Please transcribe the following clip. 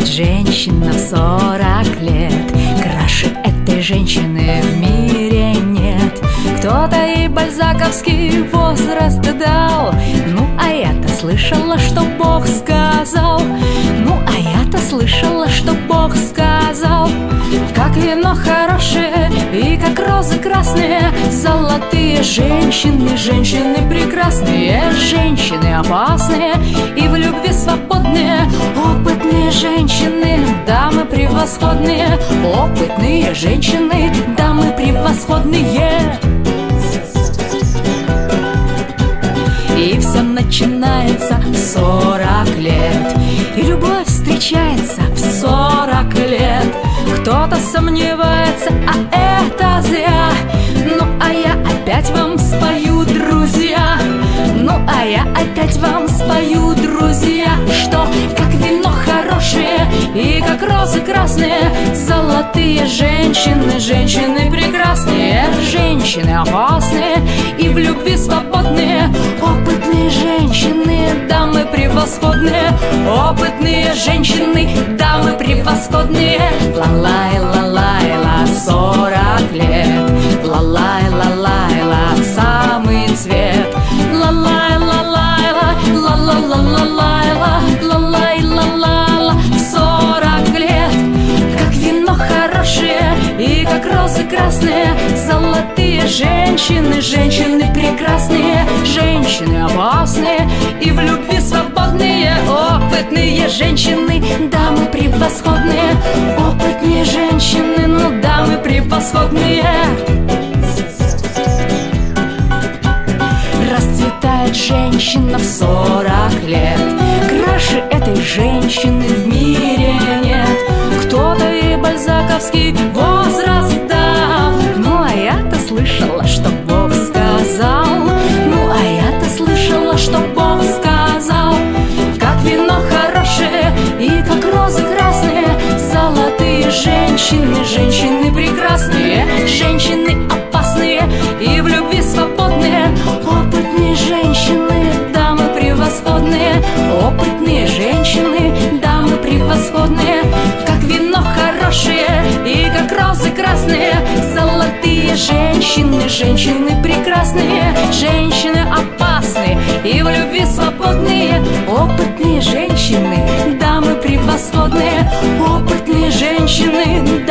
Расцветает женщина в 40 лет. Краше этой женщины в мире нет. Кто-то ей бальзаковский возраст дал. Ну, а я-то слышала, что Бог сказал. Ну, а я-то слышала, что Бог сказал. Как вино хорошее и как розы красные, золотые женщины, женщины прекрасные, женщины опасные и в любви свободные, опытные женщины, дамы превосходные, опытные женщины, дамы превосходные. И все начинается в 40 лет, и любовь встречается в 40 лет. Кто-то сомневается, а это зря. Ну, а я опять вам спою, друзья. Ну, а я опять вам спою, друзья, что как вино хорошее и как розы красные, золотые женщины, женщины прекрасные, женщины опасные и в любви свободные, опытные женщины, дамы превосходные, опытные женщины, дамы превосходные. Ла-лай, ла-лай, ла, 40 лет. Ла-лай, ла-лай, ла, самый цвет. Ла-лай, ла-лай, ла, ла-ла-ла-лай, ла, ла-лай, ла-лай, ла, 40 лет. Как вино хорошее и как розы красные, золотые женщины, женщины прекрасные, женщины опасные и в любви свободные, опытные женщины, дамы превосходные, опытные женщины, ну дамы превосходные. Расцветает женщина в 40 лет. Краше этой женщины в мире нет. Кто-то ей бальзаковский возраст дал. Ну, а я-то слышала, что Бог сказал. Ну, а я-то слышала, что Бог сказал. Как вино хорошее и как розы красные, золотые женщины, женщины прекрасные, женщины опасные и в любви свободные, опытные женщины, дамы превосходные, опытные женщины, дамы превосходные. Как вино хорошее и как розы красные, золотые женщины, женщины прекрасные, женщины опасные и в любви свободные, опытные женщины, дамы превосходные, опытные женщины,